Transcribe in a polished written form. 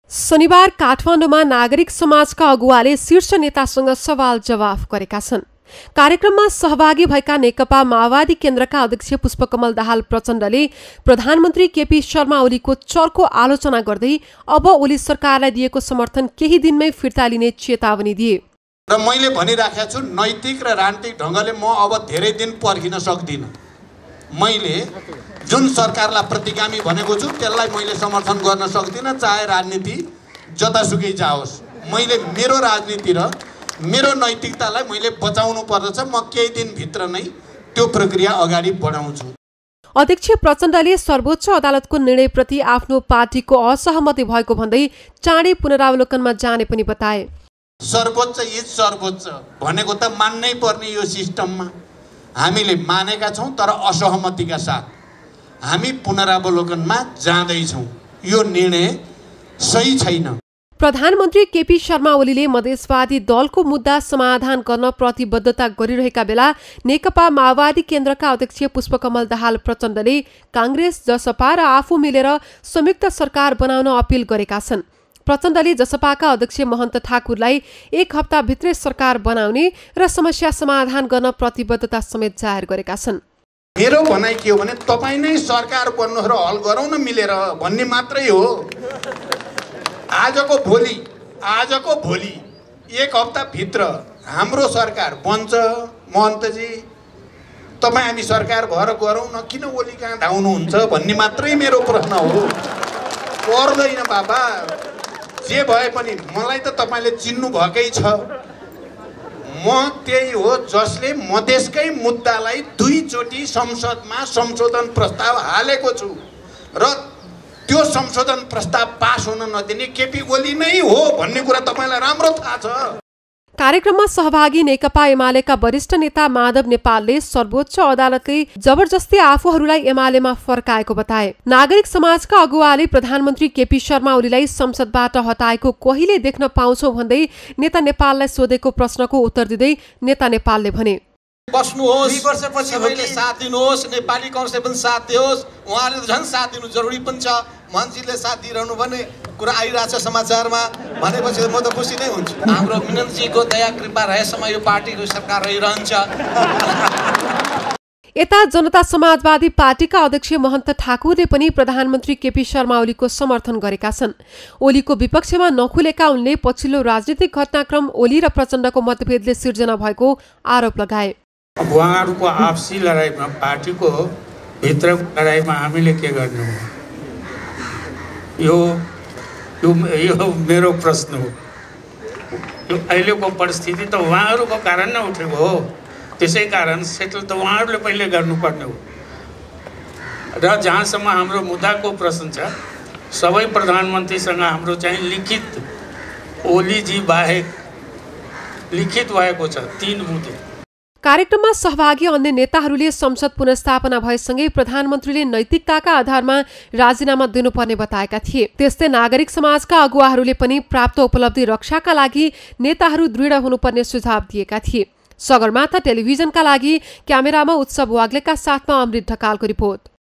शनिबार काठमाडौँमा नागरिक समाजका अगुवाले शीर्ष नेतासँग सवाल जवाफ गरेका छन्। कार्यक्रममा सहभागी भएका नेकपा माओवादी केन्द्रका अध्यक्ष पुष्पकमल दाहाल प्रचण्डले प्रधानमन्त्री केपी शर्मा ओलीको चर्को आलोचना गर्दै अब ओली सरकारलाई दिएको समर्थन केही दिनमै फिर्ता लिने चेतावनी दिए। र मैले भनिराखेको छु, नैतिक र राजनीतिक ढङ्गले म अब धेरै दिन पर्खिन सक्दिनँ। मैले जुन सरकारलाई प्रतिगामी भनेको छु त्यसलाई मैले समर्थन गर्न सक्दिनँ, चाहे राजनीति जतासुकै जाओस्। मैले मेरो राजनीति र मेरो नैतिकतालाई मैले बचाउनु पर्दछ। म केही दिनभित्र नै त्यो प्रक्रिया अगाडि बढाउँछु। अध्यक्ष प्रचण्डले सर्वोच्च अदालतको निर्णयप्रति आफ्नो पार्टीको असहमति भएको भन्दै चाँडै पुनरावलोकनमा जाने पनि बताए। सर्वोच्च इज सर्वोच्च भनेको त मान्नै पर्ने यो सिस्टममा हामीले मानेका छौँ, तर असहमतिका साथ हामी पुनरावलोकनमा जाँदैछौँ। यो निर्णय सही छैन। प्रधानमन्त्री केपी शर्मा ओलीले मधेसवादी दलको मुद्दा समाधान गर्न प्रतिबद्धता गरिरहेका बेला नेकपा माओवादी केन्द्रका अध्यक्ष पुष्पकमल दाहाल प्रचण्डले कांग्रेस, जसपा र आफू मिलेर संयुक्त सरकार बनाउन अपिल गरेका छन्। प्रचण्डले जसपाका अध्यक्ष महन्त ठाकुरलाई 1 हप्ताभित्रै सरकार बनाउने र समस्या समाधान गर्न प्रतिबद्धता समेत जाहेर गरेका छन्। मेरो भनाइ के हो भने तपाईँ नै सरकार बन्नु र हल गरौँ न मिलेर भन्ने मात्रै हो। आजको भोलि 1 हप्ताभित्र हाम्रो सरकार बन्छ। महन्तजी, तपाईँ हामी सरकार भएर गरौँ न, किन ओली कहाँ धाउनुहुन्छ भन्ने मात्रै मेरो प्रश्न हो। पर्दैन बाबा, जे भए पनि मलाई त तपाईँले चिन्नु भएकै छ। म त्यही हो जसले मधेसकै मुद्दालाई 2 चोटि संसदमा संशोधन प्रस्ताव हालेको छु र त्यो संशोधन प्रस्ताव पास हुन नदिने केपी ओली नै हो भन्ने कुरा तपाईँलाई राम्रो थाहा छ। कार्यक्रममा सहभागी नेकपा एमालेका वरिष्ठ नेता माधव नेपालले सर्वोच्च अदालतले जबरजस्ती आफूहरूलाई एमालेमा फर्काएको बताए। नागरिक समाजका अगुवाले प्रधानमन्त्री केपी शर्मा ओलीलाई संसदबाट हटाएको कहिले देख्न पाउँछौ भन्दै नेता नेपाललाई सोधेको प्रश्नको उत्तर दिँदै नेता नेपालले भने, बस्नुहोस्, 2 वर्षपछि सबैले साथ दिनुहोस्, नेपाली कांग्रेसले पनि साथ दियोस्। उहाँले त झन् साथ दिनु जरुरी पनि छ। मान्छेले साथ दिइरहनु भन्ने कुरा आइरहेछ समाचारमा भनेपछि म त खुसी नै हुन्छु। हाम्रो मिननजीको दया कृपा रहेसम्म यो पार्टीको सरकार रहिरहन्छ। यता जनता समाजवादी पार्टीका अध्यक्ष महन्त ठाकुरले पनि प्रधानमन्त्री केपी शर्मा ओलीको समर्थन गरेका छन्। ओलीको विपक्षमा नखुलेका उनले पछिल्लो राजनीतिक घटनाक्रम ओली र प्रचण्डको मतभेदले सिर्जना भएको आरोप लगाए। उहाँहरूको आपसी लडाइँमा, पार्टीको भित्रको लडाइँमा हामीले के गर्नु हो, यो मेरो प्रश्न हो। यो अहिलेको परिस्थिति त उहाँहरूको कारण नै उठेको हो। त्यसै कारण सेटल त उहाँहरूले पहिले गर्नुपर्ने हो। र जहाँसम्म हाम्रो मुद्दाको प्रश्न छ, सबै प्रधानमन्त्रीसँग हाम्रो चाहिँ लिखित, ओलीजी बाहेक लिखित भएको छ 3 मुद्दे। कार्यक्रममा सहभागी अन्य नेताहरूले संसद पुनर्स्थापना भएसँगै प्रधानमन्त्रीले नैतिकताका आधारमा राजीनामा दिनुपर्ने बताएका थिए। त्यस्तै नागरिक समाजका अगुवाहरूले पनि प्राप्त उपलब्धि रक्षाका लागि नेताहरू दृढ हुनुपर्ने सुझाव दिएका थिए। सगरमाथा टेलिभिजनका लागि क्यामेरामा उत्सव वाग्लेका साथमा अमृत ढकालको रिपोर्ट।